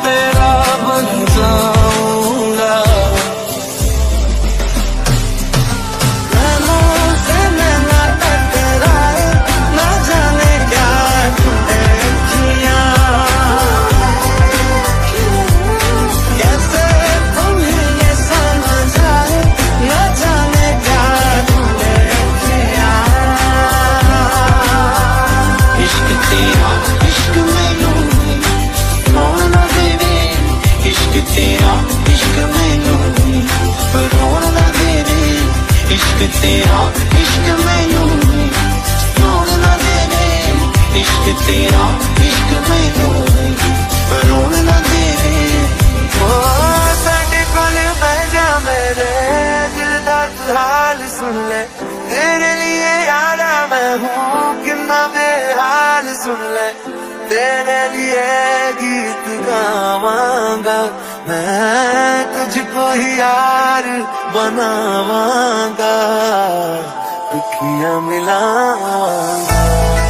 तेरा बन जाऊंगा। नैनों से नैना टकराए, न जाने क्या देखिया, कैसे तुम्हें ये समझ आए, न जाने क्या देखिया। इश्क तेरा इश्क में यूं ही रोना दे दे, इश्क तेरा इश्क में यूं ही रोना दे दे, इश्क तेरा इश्क में यूं ही रोना दे दे, इश्क तेरा इश्क में यूं ही रोना दे दे। ओ साडे कोल बह जा मेरे दिल दा हाल सुन ले, तेरे लिए यारा मैं हूँ कितना बेहाल सुन ले, तेरे लिए गीत गावांगा मैं, तुझको ही यार बनावांगा, दुखियां मिलावांगा।